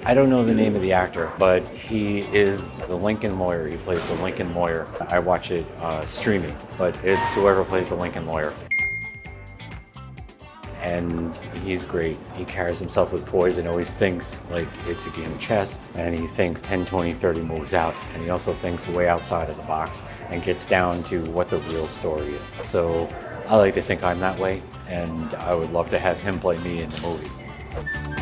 I don't know the name of the actor, but he is the Lincoln lawyer. He plays the Lincoln lawyer. I watch it streaming, but it's whoever plays the Lincoln lawyer. And he's great. He carries himself with poise and always thinks like it's a game of chess, and he thinks 10, 20, 30 moves out, and he also thinks way outside of the box and gets down to what the real story is. So I like to think I'm that way, and I would love to have him play me in the movie.